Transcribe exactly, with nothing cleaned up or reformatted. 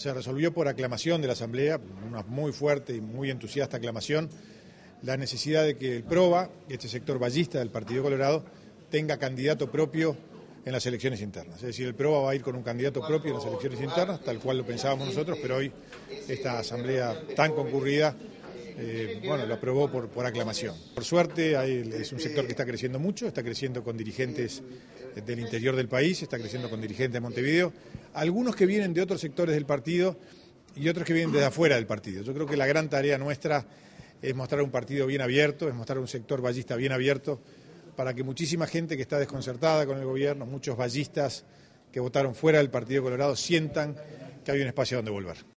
Se resolvió por aclamación de la Asamblea, una muy fuerte y muy entusiasta aclamación, la necesidad de que el PROVA, este sector vallista del Partido Colorado, tenga candidato propio en las elecciones internas. Es decir, el PROVA va a ir con un candidato propio en las elecciones internas, tal cual lo pensábamos nosotros, pero hoy esta Asamblea tan concurrida, eh, bueno, lo aprobó por, por aclamación. Por suerte, hay, es un sector que está creciendo mucho, está creciendo con dirigentes del interior del país, está creciendo con dirigentes de Montevideo, algunos que vienen de otros sectores del partido y otros que vienen desde afuera del partido. Yo creo que la gran tarea nuestra es mostrar un partido bien abierto, es mostrar un sector vallista bien abierto, para que muchísima gente que está desconcertada con el gobierno, muchos vallistas que votaron fuera del Partido Colorado, sientan que hay un espacio donde volver.